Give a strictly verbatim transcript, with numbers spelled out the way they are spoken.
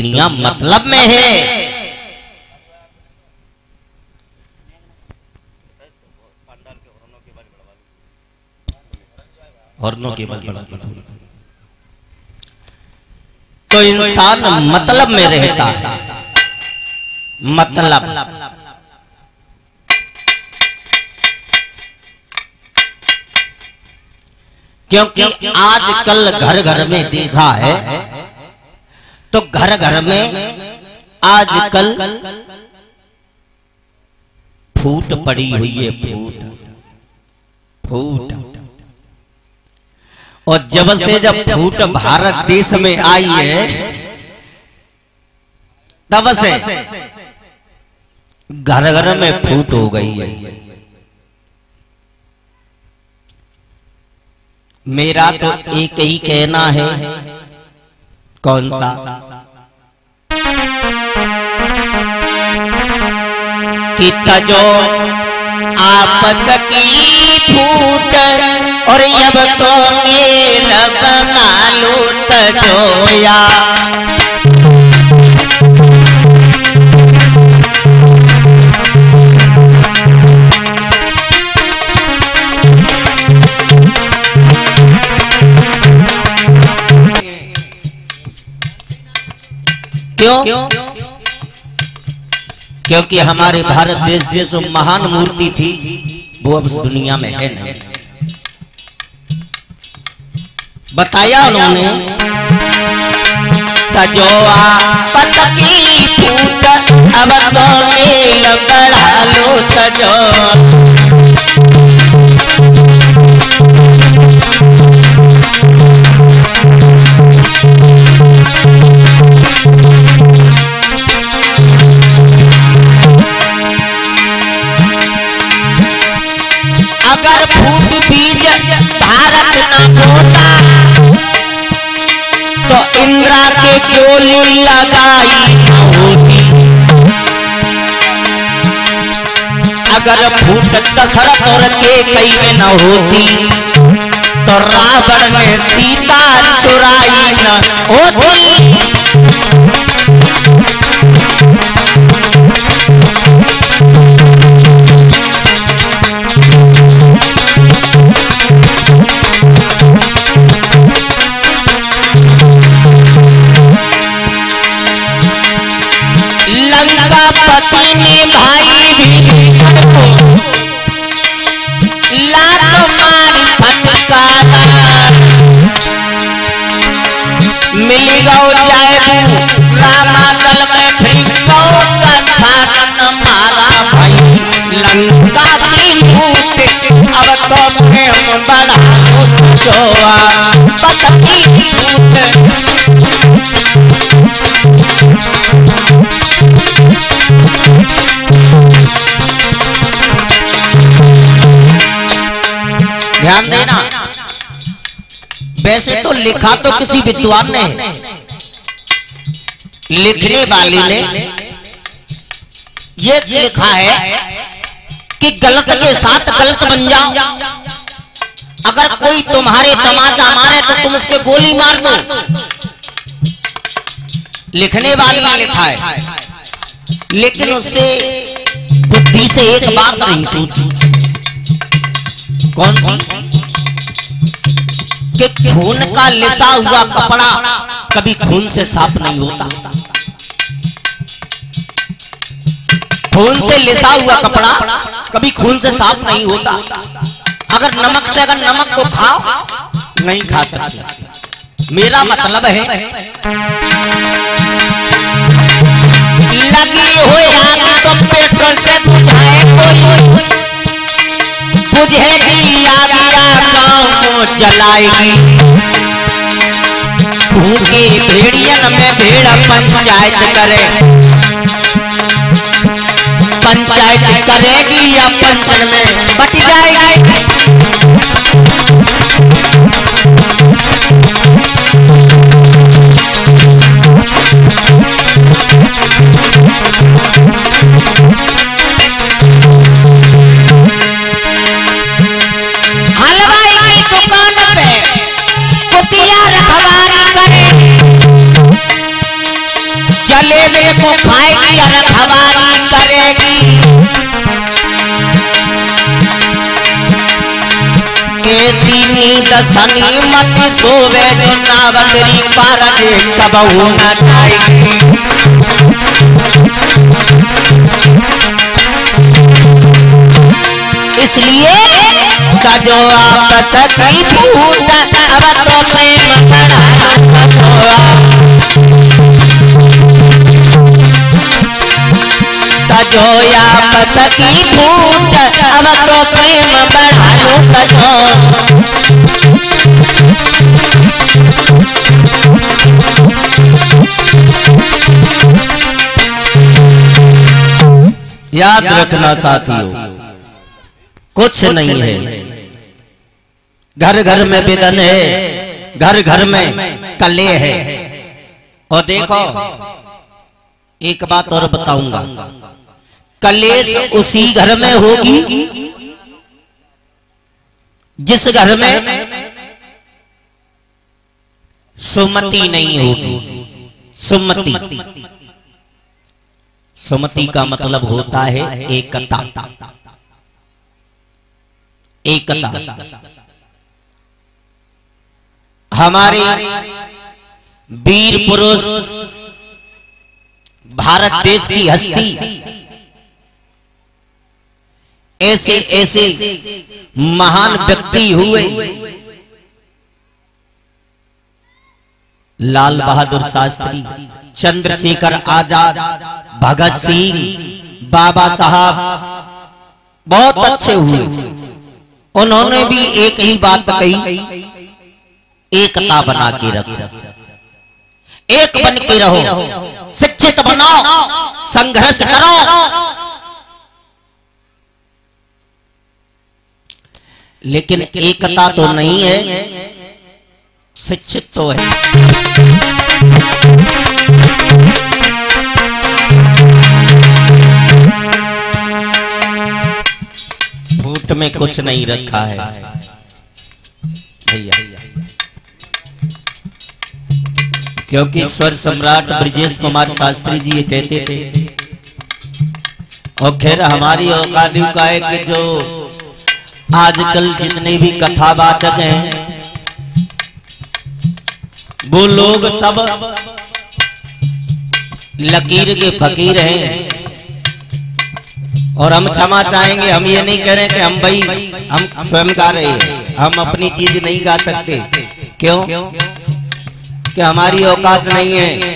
दुनिया मतलब में है। हॉर्नों के बल तो इंसान मतलब में रहता है। मतलब क्योंकि आजकल घर घर में देखा है तो घर घर में आजकल फूट पड़ी हुई है। फूट फूट और जब से जब फूट भारत देश में आई है तब से घर घर में फूट हो गई है। मेरा तो एक ही कहना है। कौन सा? कि तजो आपस की फूट और अब तो मेल बना लो तजोया। क्यों? क्योंकि हमारे भारत देश जैसो महान मूर्ति थी वो अब इस दुनिया में है नहीं। बताया उन्होंने तजो आपस की फूट अब तो मेल बढ़ा लो तजो। अगर फूट बीज भारत न होता तो इंदिरा के गोली लगाई न होती। अगर फूट दशरथ और कैकेयी में न होती तो रावण ने सीता चुराई न होती। लंकापति ने भाई विभीषण को लात मारी फटकारा। मिल गौ जायबू रामादल में भृगौ का छान मारा भाई। लंका की लूट अब तो प्रेम बढ़ा जो आपस की फूट। ध्यान देना, वैसे तो लिखा तो किसी विद्वान ने, लिखने वाले ने ये लिखा है कि गलत के साथ गलत बन जाओ। अगर कोई तुम्हारे तमाचा मारे तो तुम उसके गोली मार दो। लिखने वाले ने लिखा है, लेकिन उससे बुद्धि से एक बात नहीं सोची। कौन सी? कि खून का लिसा हुआ कपड़ा कभी खून से साफ नहीं होता। खून से लिसा हुआ कपड़ा कभी खून से साफ नहीं होता। अगर नमक से अगर नमक को खाओ नहीं खा सकते। मेरा मतलब है लगी हुई आग तो पेट्रोल से बुझाए कोई, बुझेगी आगिया गांव को जलाएगी। भूखे भेड़ियन में भेड़ पंचायत करे, पंचायत करेगी या पंचन में बट जाएगी। हलवाई की दुकान पे कुतिया रखवारी करे, जले बिन को खाएगी और खबारी करेगी। ऐसी नींद सनी मत सोवे जो नावतरी पार दे कबहू न जाएगी। इसलिए जो आपस की फूट अब तो प्रेम बढ़ा जो आपस की फूट अब तो प्रेम बढ़ा लो कजो। याद रखना साथियों, कुछ नहीं है। घर घर में विदन है, घर घर में कले है। और देखो एक बात और बताऊंगा, कलेश उसी घर में होगी जिस घर में सुमति नहीं होगी। सुमति सुमति का मतलब होता है एकता। एकता हमारे वीर पुरुष भारत देश की हस्ती ऐसे ऐसे महान व्यक्ति हुए। लाल बहादुर शास्त्री, चंद्रशेखर आजाद, भगत सिंह, बाबा साहब बहुत अच्छे हुए। उन्होंने भी एक ही बात कही, एकता बना के रखो, एक बन के रहो, शिक्षित बनाओ, संघर्ष करो। लेकिन एकता तो नहीं है, शिक्षित तो है। फूट में कुछ नहीं रखा है भैया, क्योंकि स्वर सम्राट ब्रजेश कुमार शास्त्री जी ये कहते थे। और खैर हमारी औकात का है कि जो आजकल जितने भी कथावाचक हैं वो लोग सब लकीर के फकीर हैं। और हम क्षमा चाहेंगे, हम ये नहीं कह रहे कि हम भाई हम स्वयं गा रहे हैं, हम अपनी चीज नहीं गा सकते। क्यों? कि हमारी औकात नहीं है।